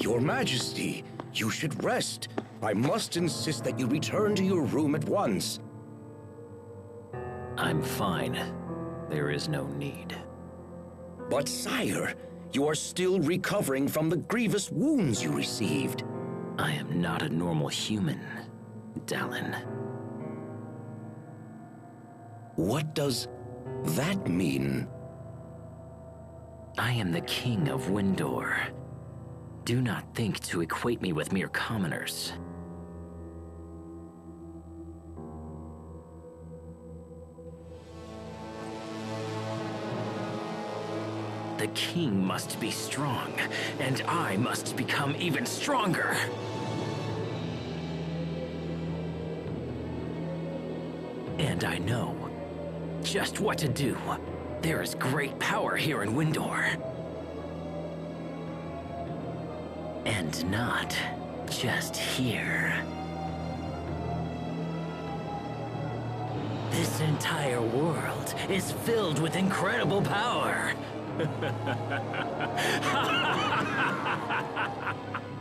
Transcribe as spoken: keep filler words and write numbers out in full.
Your Majesty, you should rest. I must insist that you return to your room at once. I'm fine. There is no need. But sire, you are still recovering from the grievous wounds you received. I am not a normal human, Dallin. What does that mean? I am the king of Windor. Do not think to equate me with mere commoners. The king must be strong, and I must become even stronger. And I know just what to do. There is great power here in Windor. And not just here. This entire world is filled with incredible power.